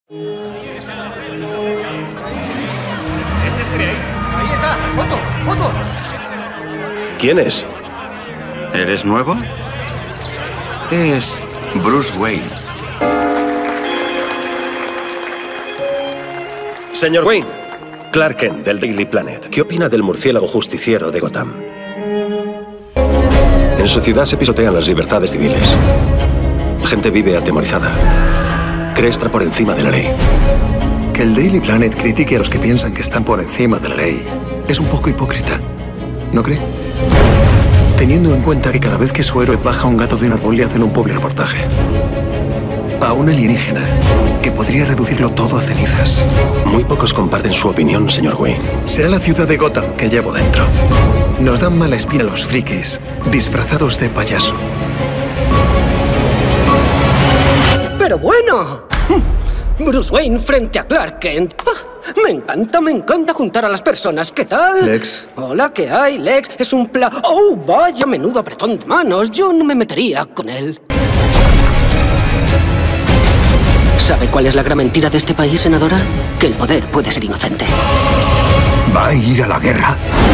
¿Es ese de ahí? Ahí está. ¡Foto! ¡Foto! ¿Quién es? ¿Eres nuevo? Es Bruce Wayne. Señor Wayne, Clark Kent, del Daily Planet. ¿Qué opina del murciélago justiciero de Gotham? En su ciudad se pisotean las libertades civiles. La gente vive atemorizada. Cree estar por encima de la ley. Que el Daily Planet critique a los que piensan que están por encima de la ley es un poco hipócrita, ¿no cree? Teniendo en cuenta que cada vez que su héroe baja un gato de un árbol le hacen un pobre reportaje. A un alienígena que podría reducirlo todo a cenizas. Muy pocos comparten su opinión, señor Wayne. Será la ciudad de Gotham que llevo dentro. Nos dan mala espina los frikis, disfrazados de payaso. ¡Pero bueno! Bruce Wayne frente a Clark Kent. Me encanta juntar a las personas. ¿Qué tal? Lex. Hola, ¿qué hay, Lex? Es un ¡Oh, vaya menudo apretón de manos! Yo no me metería con él. ¿Sabe cuál es la gran mentira de este país, senadora? Que el poder puede ser inocente. ¿Va a ir a la guerra?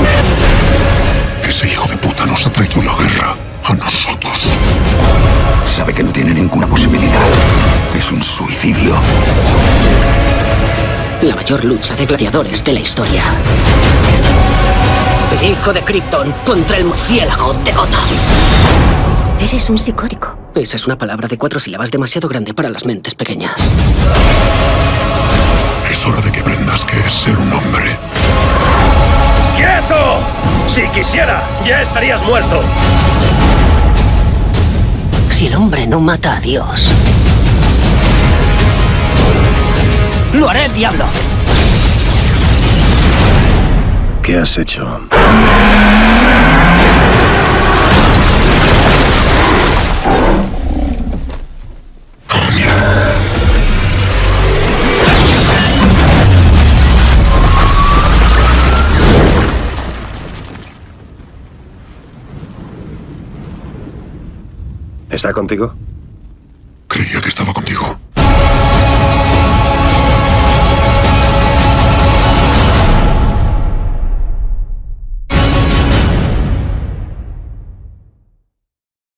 Ese hijo de puta nos ha traído la guerra a nosotros. Sabe que no tiene ninguna posibilidad. Es un suicidio. La mayor lucha de gladiadores de la historia. El hijo de Krypton contra el murciélago de Gotham. Eres un psicótico. Esa es una palabra de 4 sílabas demasiado grande para las mentes pequeñas. Es hora de que aprendas qué es ser un hombre. ¡Quieto! Si quisiera, ya estarías muerto. Si el hombre no mata a Dios, lo hará el diablo. ¿Qué has hecho? ¿Está contigo?